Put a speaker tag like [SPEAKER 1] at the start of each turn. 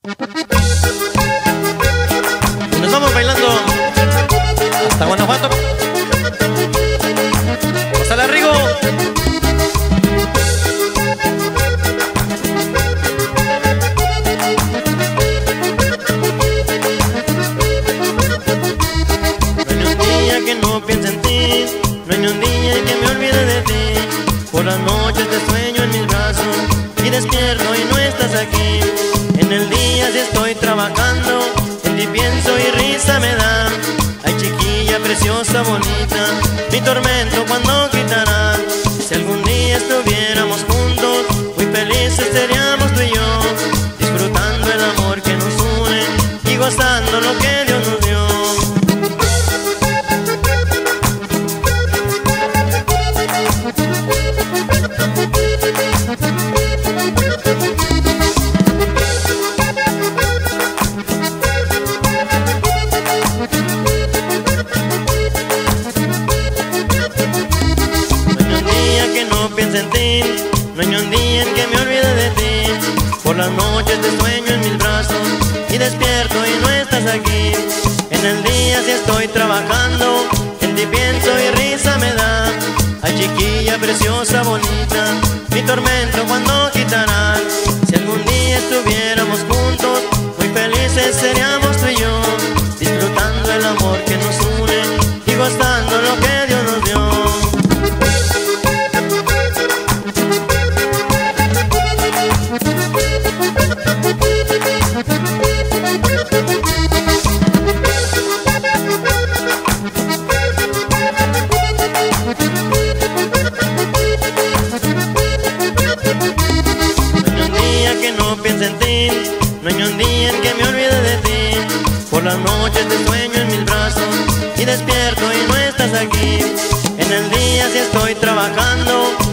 [SPEAKER 1] Y nos vamos bailando hasta Guanajuato. Hasta la Rigo. No pienso en ti, no hay ni un día que me olvide de ti. Por las noches te sueño en mis brazos y despierto y no estás aquí. En el día si estoy trabajando, en ti pienso y risa me da. Ay chiquilla preciosa bonita, mi tormento cuando quitará. Si algún día estuviéramos juntos, muy felices seríamos tú y yo, disfrutando el amor que nos une y gozando lo que Dios nos dio. En ti, no hay ni un día en que me olvide de ti. Por las noches te sueño en mis brazos y despierto y no estás aquí. En el día si estoy trabajando, en ti pienso y risa me da. Ay chiquilla preciosa bonita, mi tormento cuando quitará. Si algún día estuviéramos juntos, muy felices seríamos tú y yo, disfrutando el amor que nos une y gozando lo que Dios nos dio. En ti, no hay ni un día en que me olvide de ti. Por las noches te sueño en mis brazos y despierto y no estás aquí. En el día si estoy trabajando,